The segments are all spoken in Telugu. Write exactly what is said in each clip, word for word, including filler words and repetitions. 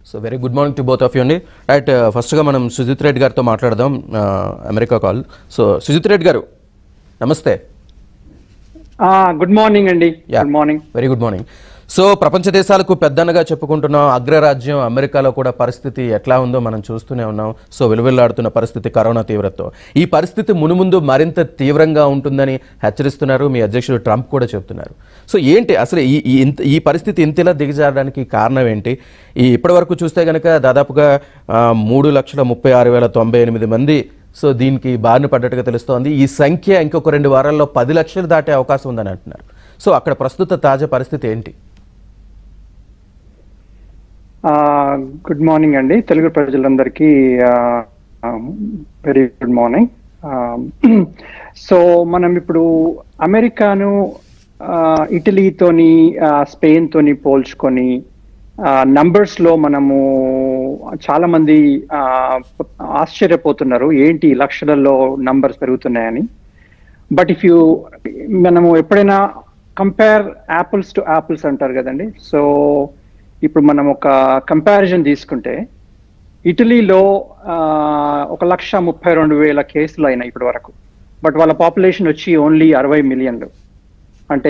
So very good morning to both of you అండి. రైట్, ఫస్ట్గా మనం సుజిత్ రెడ్డి గారితో మాట్లాడదాం, America call. So Sujith Reddy garu నమస్తే. గుడ్ మార్నింగ్ అండి. Good morning. Very good morning. So ప్రపంచ దేశాలకు పెద్దన్నగా చెప్పుకుంటున్నాం అగ్రరాజ్యం అమెరికాలో కూడా పరిస్థితి ఎట్లా ఉందో మనం చూస్తూనే ఉన్నాం. సో వెలువెల్లాడుతున్న పరిస్థితి కరోనా తీవ్రతతో. ఈ పరిస్థితి మునుముందు మరింత తీవ్రంగా ఉంటుందని హెచ్చరిస్తున్నారు, మీ అధ్యక్షుడు ట్రంప్ కూడా చెప్తున్నారు. సో ఏంటి అసలు ఈ ఈ పరిస్థితి ఇంతలా దిగజారడానికి కారణం ఏంటి? ఈ ఇప్పటి వరకు చూస్తే కనుక దాదాపుగా మూడు లక్షల ముప్పై ఆరు వేల తొంభై ఎనిమిది మంది సో దీనికి బారిన పడ్డట్టుగా తెలుస్తోంది. ఈ సంఖ్య ఇంకొక రెండు వారాల్లో పది లక్షలు దాటే అవకాశం ఉందని అంటున్నారు. సో అక్కడ ప్రస్తుత తాజా పరిస్థితి ఏంటి? గుడ్ మార్నింగ్ అండి తెలుగు ప్రజలందరికీ. Very good morning. సో మనం ఇప్పుడు అమెరికాను ఇటలీతోని స్పెయిన్ తోని పోల్చుకొని నంబర్స్ లో మనము చాలా మంది ఆశ్చర్యపోతున్నారు, ఏంటి లక్షలలో నంబర్స్ పెరుగుతున్నాయని. బట్ ఇఫ్ యూ మనము ఎప్పుడైనా కంపేర్ యాపిల్స్ టు యాపిల్స్ అంటారు కదండి. సో ఇప్పుడు మనం ఒక కంపారిజన్ తీసుకుంటే ఇటలీలో ఒక లక్ష ముప్పై రెండు వేల కేసులు అయినాయి ఇప్పటి వరకు. బట్ వాళ్ళ పాపులేషన్ వచ్చి ఓన్లీ అరవై మిలియన్లు, అంటే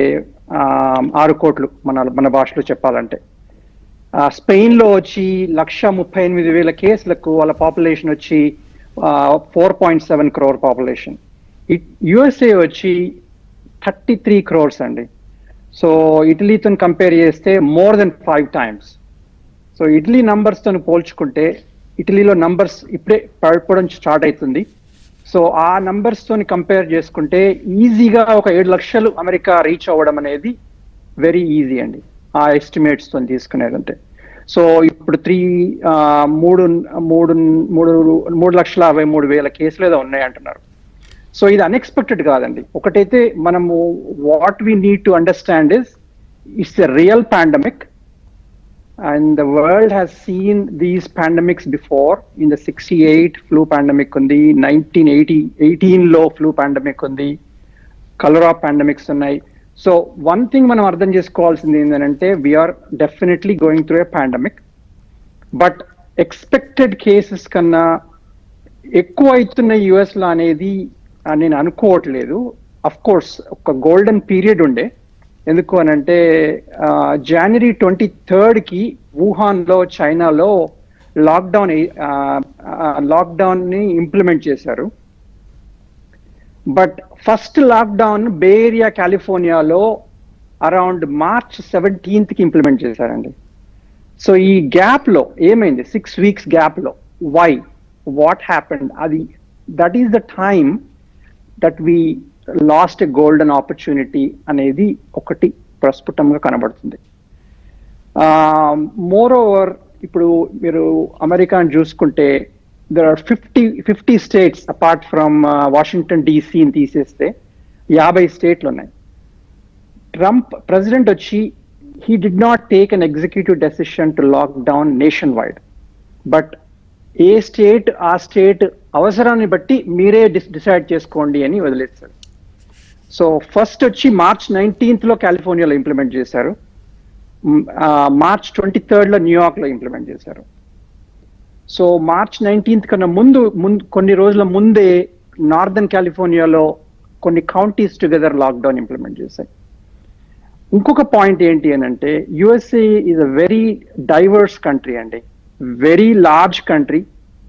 ఆరు కోట్లు మన మన భాషలో చెప్పాలంటే. స్పెయిన్లో వచ్చి లక్ష ముప్పై ఎనిమిది వేల కేసులకు వాళ్ళ పాపులేషన్ వచ్చి four point seven crore population. USA వచ్చి థర్టీ త్రీ క్రోర్స్ అండి. సో ఇటలీతో కంపేర్ చేస్తే more than five times. So Italy నంబర్స్తో పోల్చుకుంటే ఇటలీలో నంబర్స్ ఇప్పుడే పడిపోవడం స్టార్ట్ అవుతుంది. సో ఆ నంబర్స్తో కంపేర్ చేసుకుంటే ఈజీగా ఒక ఏడు లక్షలు అమెరికా రీచ్ అవ్వడం అనేది వెరీ ఈజీ అండి ఆ ఎస్టిమేట్స్తో తీసుకునేదంటే. సో ఇప్పుడు త్రీ మూడు మూడు మూడు మూడు లక్షల అరవై మూడు వేల కేసులు ఏదో ఉన్నాయి అంటున్నారు. సో ఇది అన్ఎక్స్పెక్టెడ్ కాదండి. ఒకటైతే మనము what we need to understand is it's a real pandemic and the world has seen these pandemics before. In the sixty eight flu pandemic ఉంది, నైన్టీన్ ఎయిటీ ఎయిటీన్ లో ఫ్లూ పాండమిక్ ఉంది, కలరా పాండమిక్స్ ఉన్నాయి. సో వన్ థింగ్ మనం అర్థం చేసుకోవాల్సింది ఏంటంటే we are definitely going through a pandemic. But expected cases కన్నా ఎక్కువ అవుతున్న యుఎస్లో అనేది నేను అనుకోవట్లేదు. అఫ్ కోర్స్ ఒక గోల్డెన్ పీరియడ్ ఉండే, ఎందుకు అని అంటే జనవరి ట్వంటీ థర్డ్ కి వుహాన్ లో చైనాలో లాక్డౌన్ లాక్డౌన్ ని ఇంప్లిమెంట్ చేశారు. But first lockdown bay area కాలిఫోర్నియాలో అరౌండ్ మార్చ్ సెవెంటీన్త్ కి ఇంప్లిమెంట్ చేశారండి. సో ఈ గ్యాప్ లో ఏమైంది, సిక్స్ వీక్స్ గ్యాప్ లో వై వాట్ హ్యాపెండ్, అది that is the time that we lost a golden opportunity అనేది ఒకటి ప్రస్ఫుటంగా కనబడుతుంది. మోర్ ఓవర్ ఇప్పుడు మీరు అమెరికాను చూసుకుంటే there are fifty fifty states apart from Washington డీసీని తీసేస్తే యాభై స్టేట్లు ఉన్నాయి. ట్రంప్ ప్రెసిడెంట్ వచ్చి he did not take an executive decision to lock down nationwide. But ఏ స్టేట్ ఆ స్టేట్ అవసరాన్ని బట్టి మీరే డిసైడ్ చేసుకోండి అని వదిలేస్తారు. సో ఫస్ట్ వచ్చి మార్చ్ నైన్టీన్త్ లో కాలిఫోర్నియాలో ఇంప్లిమెంట్ చేశారు, మార్చ్ ట్వంటీ థర్డ్ లో న్యూయార్క్ లో ఇంప్లిమెంట్ చేశారు. సో మార్చ్ నైన్టీన్త్ కన్నా ముందు ముందు కొన్ని రోజుల ముందే నార్దర్న్ కాలిఫోర్నియాలో కొన్ని కౌంటీస్ టుగెదర్ లాక్డౌన్ ఇంప్లిమెంట్ చేశాయి. ఇంకొక పాయింట్ ఏంటి అని అంటే USA is a very diverse country అండి, very large country.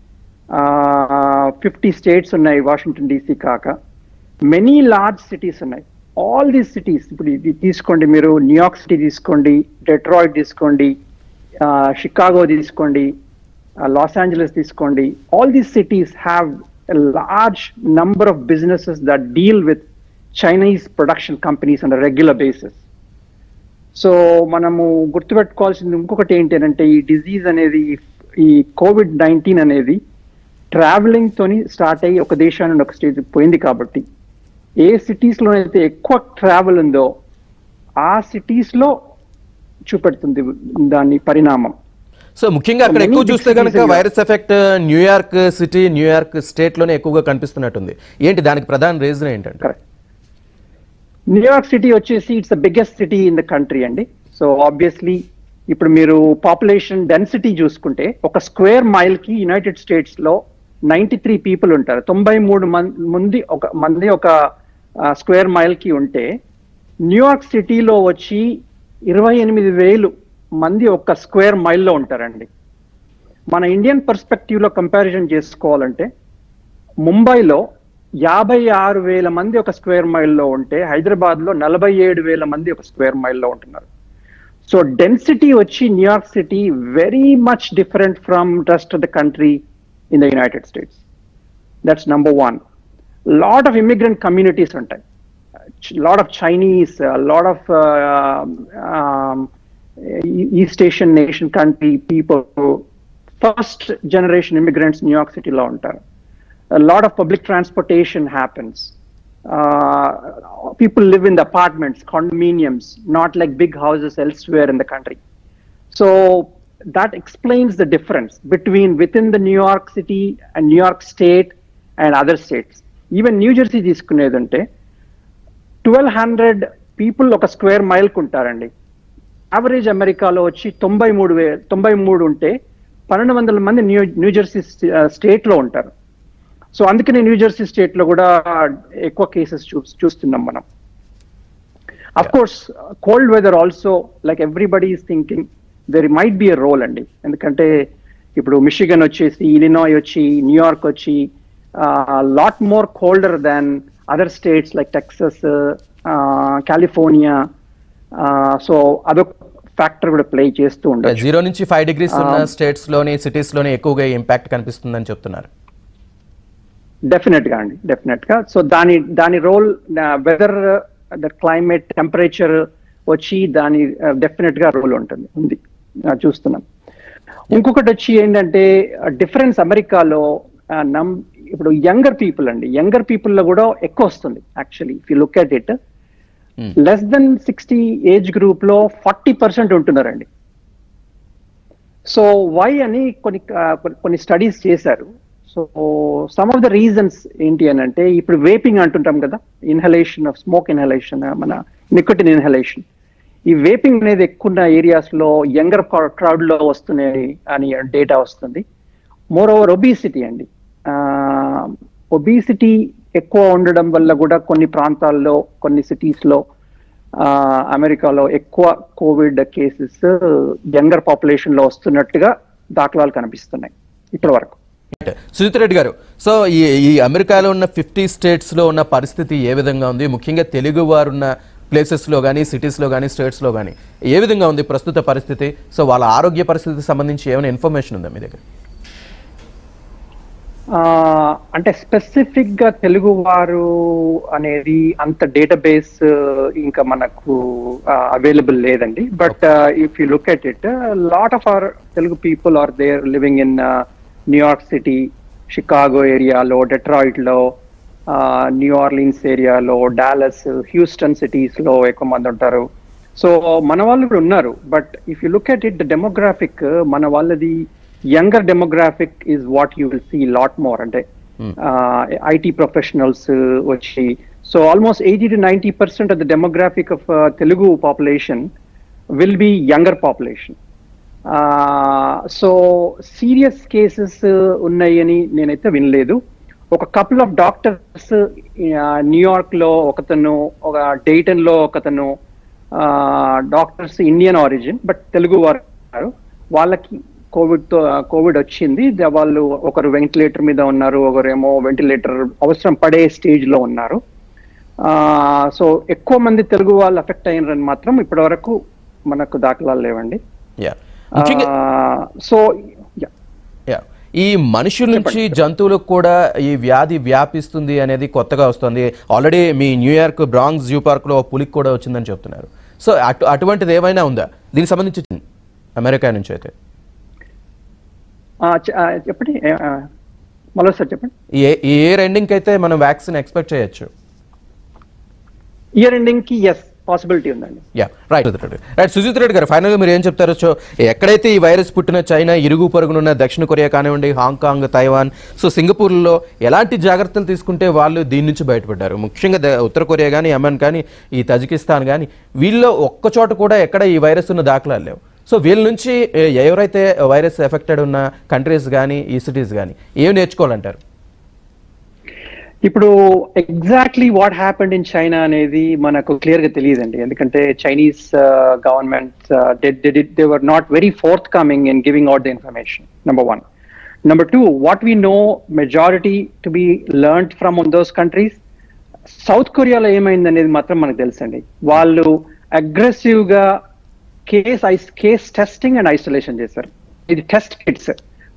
Fifty states ఉన్నాయి వాషింగ్టన్ డీసీ కాక, మెనీ లార్జ్ సిటీస్ ఉన్నాయి. ఆల్ దీస్ సిటీస్ ఇప్పుడు ఇది తీసుకోండి, మీరు న్యూయార్క్ సిటీ తీసుకోండి, డెట్రాయిట్ తీసుకోండి, షికాగో తీసుకోండి, లాస్ ఏంజలస్ తీసుకోండి. All these cities have a large number of businesses that deal with Chinese production companies on regular basis. So మనము గుర్తుపెట్టుకోవాల్సింది ఇంకొకటి ఏంటి అంటే ఈ డిజీజ్ అనేది, ఈ కోవిడ్ నైన్టీన్ అనేది ట్రావెలింగ్ తోని స్టార్ట్ అయ్యి ఒక దేశం నుండి ఒక స్టేట్ పోయింది. కాబట్టి ఏ సిటీస్ లో అయితే ఎక్కువ ట్రావెల్ ఉందో ఆ సిటీస్ లో చూపెడుతుంది దాని పరిణామం. సో ముఖ్యంగా అక్కడ ఎక్కువ చూస్తే కనుక virus effect New York city, New York state లోనే ఎక్కువగా కనిపిస్తున్నట్టుంది. ఏంటి దానికి ప్రధాన రీజన్ ఏంటంటే? న్యూయార్క్ సిటీ వచ్చేసి it's the biggest city in the country అండి. సో ఆబ్వియస్లీ ఇప్పుడు మీరు పాపులేషన్ డెన్సిటీ చూసుకుంటే ఒక స్క్వేర్ మైల్ కి యునైటెడ్ స్టేట్స్ లో నైన్టీ త్రీ పీపుల్ ఉంటారు. తొంభై మూడు మంది ఒక మంది ఒక స్క్వేర్ మైల్ కి ఉంటే న్యూయార్క్ సిటీలో వచ్చి ఇరవై ఎనిమిది వేలు మంది ఒక స్క్వేర్ మైల్లో ఉంటారండి. మన ఇండియన్ పర్స్పెక్టివ్ లో కంపారిజన్ చేసుకోవాలంటే ముంబైలో యాభై ఆరు వేల మంది ఒక స్క్వేర్ మైల్లో ఉంటే హైదరాబాద్ లో నలభై ఏడు వేల మంది ఒక స్క్వేర్ మైల్లో ఉంటున్నారు. సో డెన్సిటీ వచ్చి New York city very much different from rest of the country in the United States. That's number one. Lot of immigrant communities ఉంటాయి, lot of Chinese, lot of east Asian nation country people, first generation immigrants New York సిటీలో ఉంటారు. A lot of public transportation happens. Uh, people live in the apartments, condominiums, not like big houses elsewhere in the country. So that explains the difference between within the New York City and New York State and other states. Even New Jersey తీసుకునేదంటే ట్వెల్వ్ హండ్రెడ్ పీపుల్ ఒక స్క్వేర్ మైల్ కుంటారండి. యావరేజ్ అమెరికాలో వచ్చి తొంభై మూడు వే తొంభై మూడు ఉంటే పన్నెండు వందల మంది న్యూ న్యూ జెర్సీ స్టేట్ లో ఉంటారు. సో అందుకనే న్యూ జెర్సీ స్టేట్ లో కూడా ఎక్కువ కేసెస్ చూ చూస్తున్నాం మనం. Of course cold weather also like everybody is thinking there might be a role అండి. ఎందుకంటే ఇప్పుడు మిషిగన్ వచ్చేసి, ఇలినాయ్ వచ్చి, న్యూయార్క్ వచ్చి lot more colder than other states like Texas, California. So అదొక ఫ్యాక్టర్ కూడా ప్లే చేస్తూ ఉంటారు. జీరో నుంచి ఫైవ్ డిగ్రీస్ ఉన్న స్టేట్స్ లోని సిటీస్ లోని ఎక్కువగా ఇంపాక్ట్ కనిపిస్తుందని చెప్తున్నారు. డెఫినెట్ గా అండి, డెఫినెట్ గా. సో దాని దాని role weather, the climate, temperature వచ్చి దాని డెఫినెట్ గా రోల్ ఉంటుంది, ఉంది, చూస్తున్నాం. ఇంకొకటి వచ్చి ఏంటంటే డిఫరెన్స్ అమెరికాలో నమ్ ఇప్పుడు యంగర్ పీపుల్ అండి, యంగర్ పీపుల్ లో కూడా ఎక్కువ వస్తుంది actually. If you look at it, less than sixty age group లో ఫార్టీ పర్సెంట్ ఉంటున్నారండి. సో వై అని కొన్ని కొన్ని స్టడీస్ చేశారు. So some of the reasons ఏంటి అని అంటే, ఇప్పుడు వేపింగ్ అంటుంటాం కదా, ఇన్హలేషన్ ఆఫ్ స్మోక్ ఇన్హలేషన్, మన నికోటిన్ ఇన్హలేషన్. ఈ వేపింగ్ అనేది ఎక్కువ ఉన్న ఏరియాస్ లో యంగర్ క్రౌడ్ లో వస్తున్నాయి అని డేటా వస్తుంది. మోర్ ఓవర్ ఒబీసిటీ అండి, ఒబీసిటీ ఎక్కువ ఉండడం వల్ల కూడా కొన్ని ప్రాంతాల్లో, కొన్ని సిటీస్ లో అమెరికాలో ఎక్కువ కోవిడ్ కేసెస్ యంగర్ పాపులేషన్ లో వస్తున్నట్టుగా దాఖలాలు కనిపిస్తున్నాయి ఇప్పటి వరకు. సుజిత్ రెడ్డి గారు, సో ఈ ఈ అమెరికాలో ఉన్న ఫిఫ్టీ స్టేట్స్ లో ఉన్న పరిస్థితి ఏ విధంగా ఉంది? ముఖ్యంగా తెలుగు వారు ఉన్న ప్లేసెస్ లో కానీ, సిటీస్ లో కానీ, స్టేట్స్ లో కానీ ఏ విధంగా ఉంది ప్రస్తుత పరిస్థితి? సో వాళ్ళ ఆరోగ్య పరిస్థితికి సంబంధించి ఏమైనా ఇన్ఫర్మేషన్ ఉందా మీ దగ్గర? అంటే స్పెసిఫిక్ గా తెలుగు వారు అనేది అంత డేటాబేస్ ఇంకా మనకు అవైలబుల్ లేదండి. But if you look at it, lot of our Telugu people are there living in New York city, Chicago ఏరియాలో, డెట్రాయిట్ లో, న్యూ ఆర్లీన్స్ ఏరియాలో, డాలస్, హ్యూస్టన్ సిటీస్ లో ఎక్కువ మంది ఉంటారు. సో మన వాళ్ళు కూడా ఉన్నారు. But if you look at it, the demographic మన వాళ్ళది younger demographic is what you will see lot more. అంటే ఐటీ ప్రొఫెషనల్స్ వచ్చి, so almost eighty to ninety percent of the demographic of Telugu population will be younger population. So serious cases ఉన్నాయని నేనైతే వినలేదు. ఒక కపుల్ ఆఫ్ డాక్టర్స్ న్యూయార్క్ లో ఒకతను, ఒక డేటన్ లో ఒకతను, doctors Indian origin but Telugu వారు, వాళ్ళకి కోవిడ్ తో కోవిడ్ వచ్చింది. వాళ్ళు ఒకరు వెంటిలేటర్ మీద ఉన్నారు, ఒకరేమో వెంటిలేటర్ అవసరం పడే స్టేజ్ లో ఉన్నారు. సో ఎక్కువ మంది తెలుగు వాళ్ళు అఫెక్ట్ అయినారని మాత్రం ఇప్పటి వరకు మనకు దాఖలాలు లేవండి. సో ఈ మనుషుల నుంచి జంతువులకు కూడా ఈ వ్యాధి వ్యాపిస్తుంది అనేది కొత్తగా వస్తుంది. ఆల్రెడీ మీ న్యూయార్క్ బ్రాంక్స్ జూ పార్క్ లో పులికి కూడా వచ్చిందని చెప్తున్నారు. సో అటు అటువంటిది ఏమైనా ఉందా దీనికి సంబంధించి అమెరికా నుంచి? అయితే చెప్పండి, మరోసారి చెప్పండి. ఈ ఇయర్ ఎండింగ్ అయితే మనం వ్యాక్సిన్ ఎక్స్పెక్ట్ చేయొచ్చు? ఇయర్ ఎండింగ్ కి ఎస్ పాసిబిలిటీ ఉందండి. Yeah right right Sujith Reddy garu, ఫైనల్గా మీరు ఏం చెప్తారు? సో ఎక్కడైతే ఈ వైరస్ పుట్టిన చైనా, ఇరుగు పొరుగునున్న దక్షిణ కొరియా కానివ్వండి, హాంకాంగ్, తైవాన్, సో సింగపూర్లో ఎలాంటి జాగ్రత్తలు తీసుకుంటే వాళ్ళు దీని నుంచి బయటపడ్డారు? ముఖ్యంగా ఉత్తర కొరియా కానీ, యమన్ కానీ, ఈ తజికిస్తాన్ కానీ, వీళ్ళలో ఒక్క చోట కూడా ఎక్కడ ఈ వైరస్ ఉన్న దాఖలాలు లేవు. సో వీళ్ళ నుంచి ఏ- ఎవరైతే వైరస్ ఎఫెక్టెడ్ ఉన్న కంట్రీస్ కానీ ఈ సిటీస్ కానీ ఏం నేర్చుకోవాలంటారు? ఇప్పుడు exactly what happened in China అనేది మనకు క్లియర్ గా తెలియదండి. ఎందుకంటే Chinese government they were not very forthcoming in giving out the information, number one. Number two, what we know majority to be learned from on those countries, South కొరియాలో ఏమైంది అనేది మాత్రం మనకు తెలుసండి. వాళ్ళు అగ్రెసివ్ గా case ice case testing and isolation చేశారు. ఇది test kits.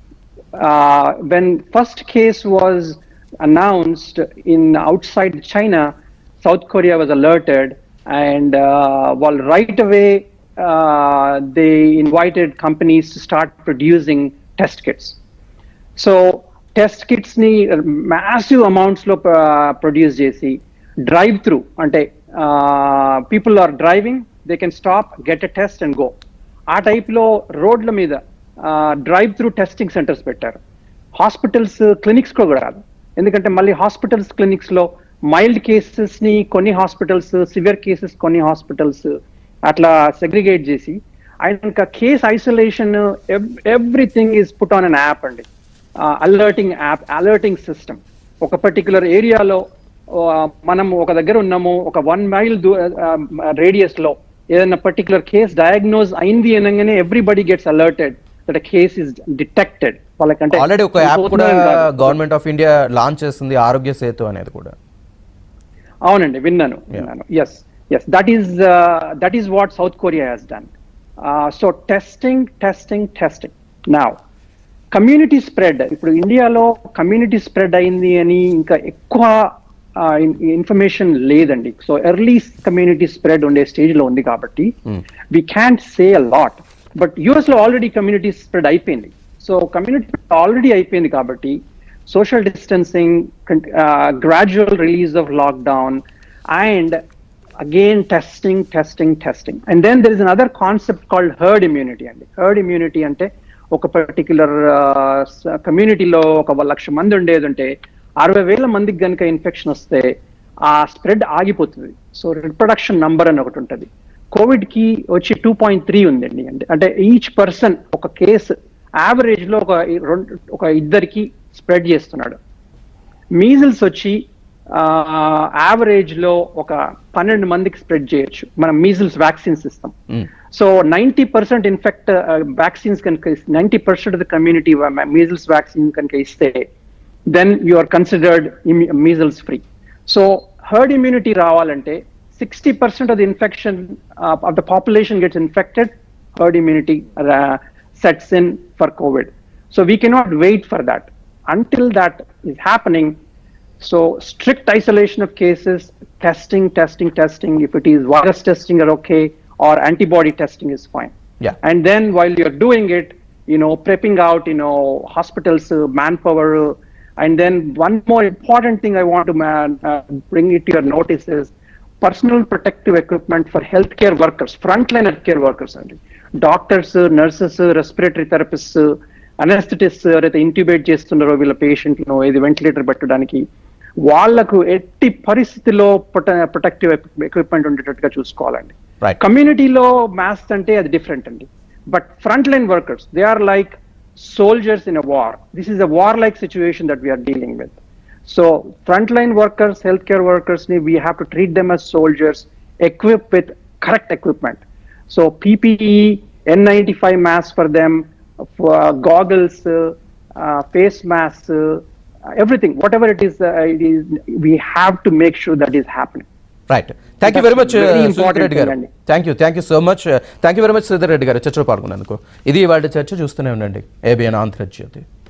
When first case was announced in outside China, South Korea was alerted, and uh, well, right away uh, they invited companies to start producing test kits. So test kits ni massive amounts lo uh, produce chesi drive through ante uh, people are driving, they can stop, get a test and go. ఆ టైప్ లో రోడ్ల మీద డ్రైవ్ త్రూ టెస్టింగ్ సెంటర్స్ పెట్టారు. హాస్పిటల్స్ క్లినిక్స్ కూడా రాదు, ఎందుకంటే మళ్ళీ హాస్పిటల్స్ క్లినిక్స్ లో మైల్డ్ కేసెస్ ని కొన్ని హాస్పిటల్స్, సివియర్ కేసెస్ కొన్ని హాస్పిటల్స్ అట్లా సెగ్రిగేట్ చేసి, ఇంకా case isolation everything is put on an app అండి, అలర్టింగ్ యాప్, అలర్టింగ్ సిస్టమ్. ఒక పర్టికులర్ ఏరియాలో మనం ఒక దగ్గర ఉన్నాము, ఒక వన్ మైల్ రేడియస్ లో ఏదైనా పర్టికులర్ కేస్ డయాగ్నోజ్ అయింది అనగానే everybody gets alerted that a case is detected. వాళ్ళకంటే ఆల్రెడీ ఒక యాప్ కూడా గవర్నమెంట్ ఆఫ్ ఇండియా లాంచ్ చేస్తుంది, ఆరోగ్య సేతు అనేది కూడా. అవునండి, విన్నాను విన్నాను yes yes that is that is what South Korea has done. So testing testing testing now community spread. ఇప్పుడు ఇండియాలో కమ్యూనిటీ స్ప్రెడ్ అయింది అని ఇంకా ఎక్కువ ఇన్ఫర్మేషన్ లేదండి. సో ఎర్లీ కమ్యూనిటీ స్ప్రెడ్ ఉండే స్టేజ్ లో ఉంది కాబట్టి we can't say a lot. But US లో ఆల్రెడీ కమ్యూనిటీ స్ప్రెడ్ అయిపోయింది. సో కమ్యూనిటీ ఆల్రెడీ అయిపోయింది కాబట్టి social distancing, gradual release of lockdown, and again testing testing testing. And then there is another concept called herd immunity అండి. హర్డ్ ఇమ్యూనిటీ అంటే ఒక పర్టిక్యులర్ కమ్యూనిటీలో ఒక లక్ష మంది ఉండేది ఉంటే అరవై వేల మందికి కనుక ఇన్ఫెక్షన్ వస్తే ఆ స్ప్రెడ్ ఆగిపోతుంది. సో రిప్రొడక్షన్ నంబర్ అని ఒకటి ఉంటుంది. కోవిడ్ కి వచ్చి టూ పాయింట్ త్రీ ఉందండి. అంటే అంటే ఈచ్ పర్సన్ ఒక కేసు యావరేజ్ లో ఒక రెండు ఒక ఇద్దరికి స్ప్రెడ్ చేస్తున్నాడు. మీజిల్స్ వచ్చి యావరేజ్ లో ఒక పన్నెండు మందికి స్ప్రెడ్ చేయొచ్చు. మనం మీజిల్స్ వ్యాక్సిన్స్ ఇస్తాం. So ninety percent infect vaccines కనుక ninety percent of the community measles vaccine కనుక ఇస్తే then you are considered measles free. So herd immunity రావాలంటే sixty percent of the infection uh, of the population gets infected, herd immunity uh, sets in for COVID. So we cannot wait for that. Until that is happening, so strict isolation of cases, testing, testing, testing. If it is virus testing are okay, or antibody testing is fine. Yeah. And then while you're doing it, you know, prepping out, you know, hospitals, uh, manpower. Uh, and then one more important thing I want to uh, bring it to your notice is personal protective equipment for healthcare workers, frontline healthcare workers అండి. Doctors, nurses, respiratory therapist, anaesthetist ఎవరైతే ఇంట్యూబేట్ చేస్తున్నారో వీళ్ళ పేషెంట్ను ఇది వెంటిలేటర్ పెట్టడానికి, వాళ్లకు ఎట్టి పరిస్థితిలో ప్రొటెక్టివ్ ఎక్విప్మెంట్ ఉండేటట్టుగా చూసుకోవాలండి. కమ్యూనిటీలో మాస్క్ అంటే అది డిఫరెంట్ అండి. But frontline workers, they are like soldiers in a war. This is a war like situation that we are dealing with. So frontline workers, healthcare workers, we have to treat them as soldiers, equipped with correct equipment. So P P E, N ninety-five masks for them, uh, goggles, uh, uh, face masks, uh, everything, whatever it is, uh, it is, we have to make sure that is happening. Right. Thank you very much, Sridhar Reddy garu. Thank you. Thank you so much. Thank you very much, Sridhar Reddy garu. చర్చలో పాల్గొన్నందుకు. ఇది ఇవాళ చర్చ. చూస్తూనే ఉండండి A B N ఆంధ్రజ్యోతి.